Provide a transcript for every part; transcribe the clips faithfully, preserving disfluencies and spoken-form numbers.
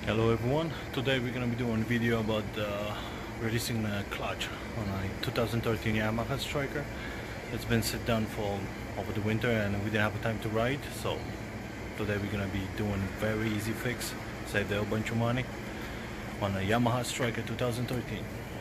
Hello everyone, today we're going to be doing a video about uh, releasing a clutch on a two thousand thirteen Yamaha Striker. It's been sit down for over the winter and we didn't have time to ride, so today we're going to be doing a very easy fix, save a bunch of money on a Yamaha Striker two thousand thirteen.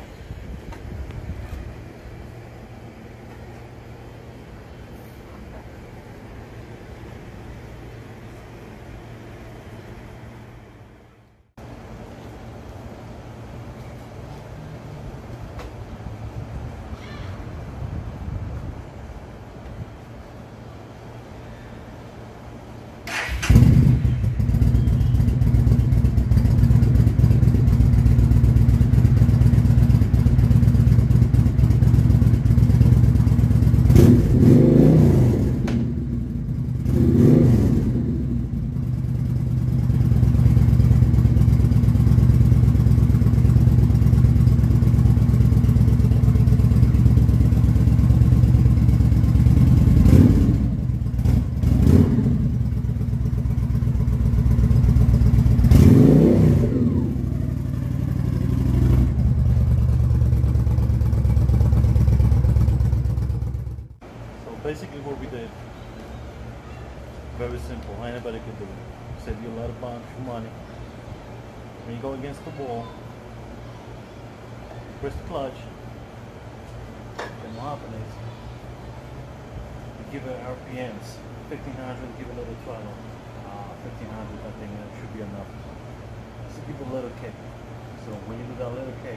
Basically what we did, very simple, anybody could do it. Save you a lot of bunch of money. When you go against the wall, press the clutch, then what happens is, you give it R P Ms, fifteen hundred, give it a little throttle. Uh, fifteen hundred, I think that should be enough. Just give it a little kick. So when you do that little kick,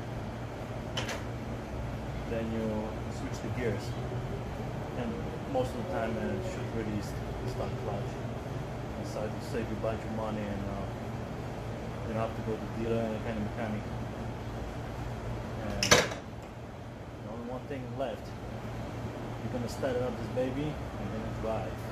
then you switch the gears. And most of the time uh, it should release the stock clutch. So to save you a bunch of money, and uh, you don't have to go to the dealer and kind of mechanic. And the only one thing left, you're gonna start up this baby and then drive.